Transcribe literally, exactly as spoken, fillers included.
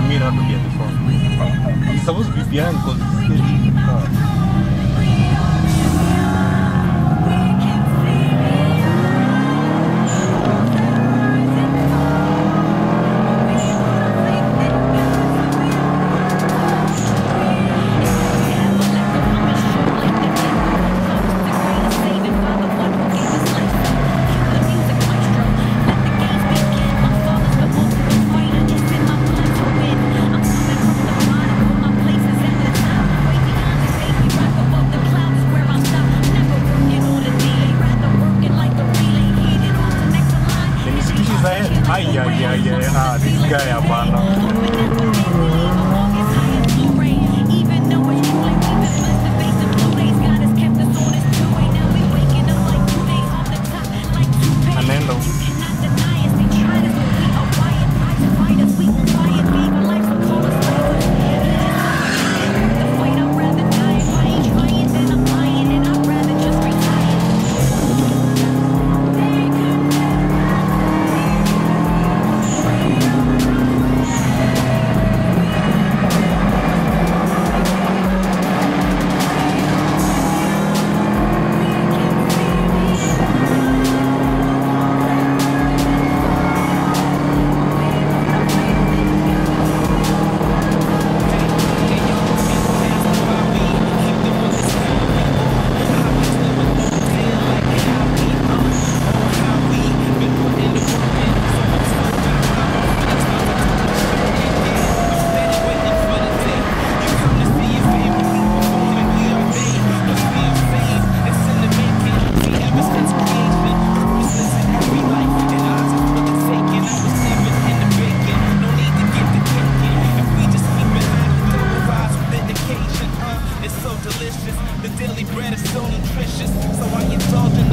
me not to be at the front. He's supposed to be behind because he's steady. Uh, Ay, ay, ay, ay, ah, this guy, Abana. The daily bread is so nutritious, so I indulge in